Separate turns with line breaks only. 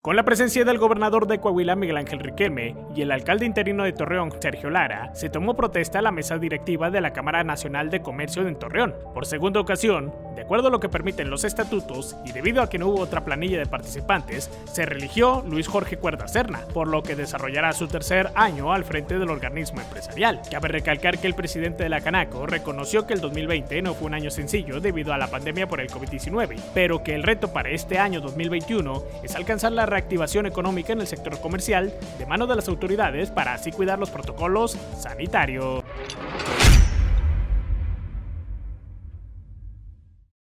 Con la presencia del gobernador de Coahuila, Miguel Ángel Riquelme, y el alcalde interino de Torreón, Sergio Lara, se tomó protesta a la mesa directiva de la Cámara Nacional de Comercio en Torreón. Por segunda ocasión, de acuerdo a lo que permiten los estatutos, y debido a que no hubo otra planilla de participantes, se reeligió Luis Jorge Cuerda Serna, por lo que desarrollará su tercer año al frente del organismo empresarial. Cabe recalcar que el presidente de la Canaco reconoció que el 2020 no fue un año sencillo debido a la pandemia por el COVID-19, pero que el reto para este año 2021 es alcanzar la reactivación económica en el sector comercial de mano de las autoridades para así cuidar los protocolos sanitarios.